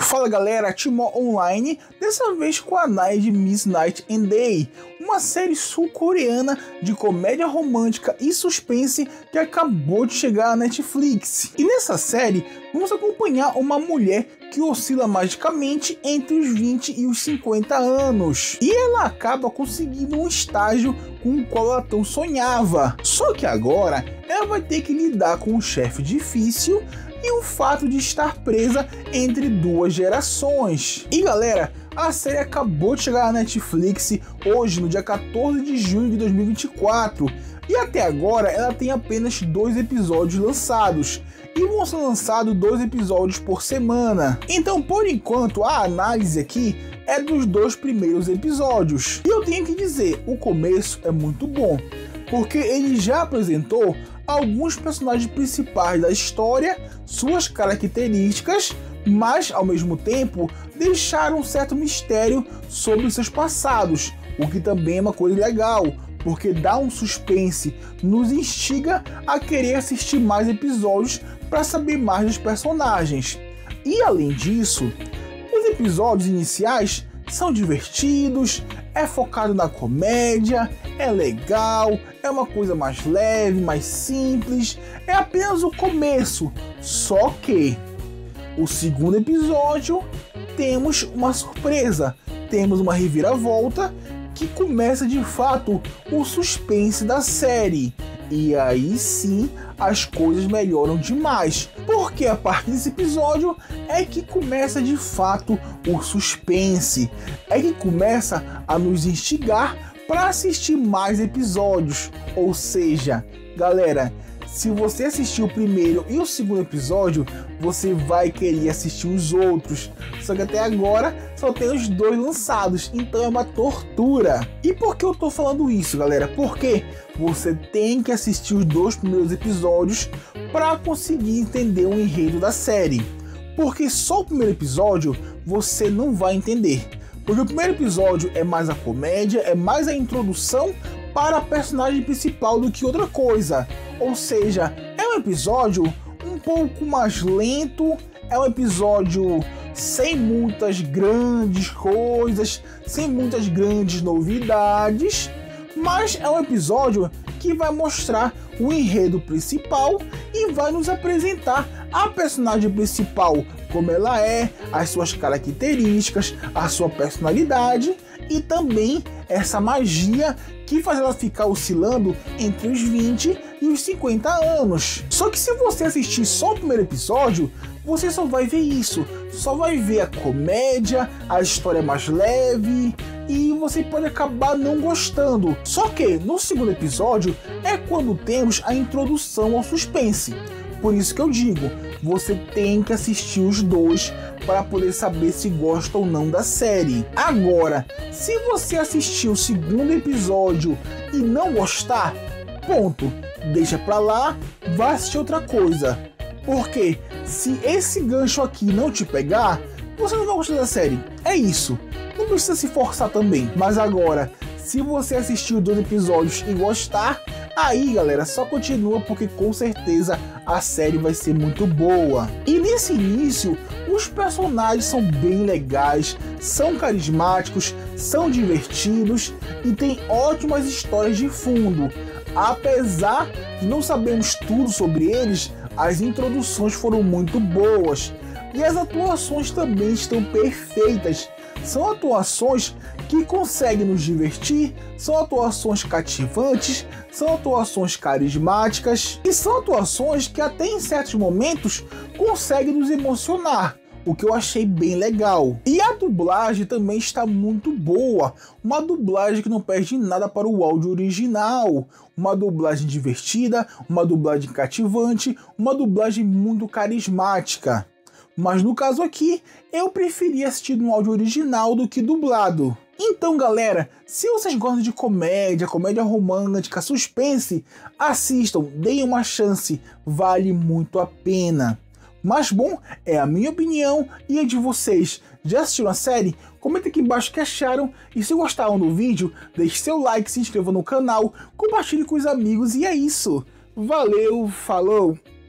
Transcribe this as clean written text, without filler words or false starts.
Fala galera, Timó Online, dessa vez com a análise de Miss Night and Day, uma série sul-coreana de comédia romântica e suspense que acabou de chegar na Netflix. E nessa série, vamos acompanhar uma mulher que oscila magicamente entre os 20 e os 50 anos. E ela acaba conseguindo um estágio com o qual ela tão sonhava. Só que agora, ela vai ter que lidar com um chefe difícil e o fato de estar presa entre duas gerações. E galera, a série acabou de chegar na Netflix hoje, no dia 14 de junho de 2024. E até agora ela tem apenas 2 episódios lançados. E vão ser lançados 2 episódios por semana. Então, por enquanto, a análise aqui é dos 2 primeiros episódios. E eu tenho que dizer, o começo é muito bom, porque ele já apresentou alguns personagens principais da história, suas características, mas ao mesmo tempo deixaram um certo mistério sobre seus passados, o que também é uma coisa legal, porque dá um suspense, nos instiga a querer assistir mais episódios para saber mais dos personagens. E além disso, os episódios iniciais são divertidos, é focado na comédia, é legal, é uma coisa mais leve, mais simples, é apenas o começo. Só que o segundo episódio temos uma surpresa, temos uma reviravolta que começa de fato o suspense da série. E aí sim as coisas melhoram demais, porque a partir desse episódio é que começa de fato o suspense, é que começa a nos instigar para assistir mais episódios. Ou seja, galera, se você assistiu o primeiro e o segundo episódio, você vai querer assistir os outros. Só que até agora só tem os 2 lançados, então é uma tortura. E por que eu tô falando isso, galera? Porque você tem que assistir os 2 primeiros episódios para conseguir entender o enredo da série. Porque só o primeiro episódio você não vai entender. Porque o primeiro episódio é mais a comédia, é mais a introdução para a personagem principal do que outra coisa. Ou seja, é um episódio um pouco mais lento, é um episódio sem muitas grandes coisas, sem muitas grandes novidades, mas é um episódio que vai mostrar o enredo principal e vai nos apresentar a personagem principal, como ela é, as suas características, a sua personalidade e também essa magia que faz ela ficar oscilando entre os 20 e os 50 anos. Só que se você assistir só o primeiro episódio, você só vai ver isso, só vai ver a comédia, a história mais leve, e você pode acabar não gostando. Só que no segundo episódio é quando temos a introdução ao suspense. Por isso que eu digo, você tem que assistir os 2 para poder saber se gosta ou não da série. Agora, se você assistir o segundo episódio e não gostar, ponto, deixa pra lá, vai assistir outra coisa. Porque se esse gancho aqui não te pegar, você não vai gostar da série. É isso, não precisa se forçar também. Mas agora, se você assistir os 2 episódios e gostar, aí galera, só continua, porque com certeza a série vai ser muito boa. E nesse início, os personagens são bem legais, são carismáticos, são divertidos e tem ótimas histórias de fundo. Apesar de não sabermos tudo sobre eles, as introduções foram muito boas e as atuações também estão perfeitas. São atuações que conseguem nos divertir, são atuações cativantes, são atuações carismáticas e são atuações que até em certos momentos conseguem nos emocionar, o que eu achei bem legal. E a dublagem também está muito boa, uma dublagem que não perde nada para o áudio original, uma dublagem divertida, uma dublagem cativante, uma dublagem muito carismática. Mas no caso aqui, eu preferi assistir no áudio original do que dublado. Então galera, se vocês gostam de comédia, comédia romântica, suspense, assistam, deem uma chance, vale muito a pena. Mas bom, é a minha opinião e a de vocês. Já assistiram a série? Comenta aqui embaixo o que acharam e se gostaram do vídeo, deixe seu like, se inscreva no canal, compartilhe com os amigos e é isso. Valeu, falou!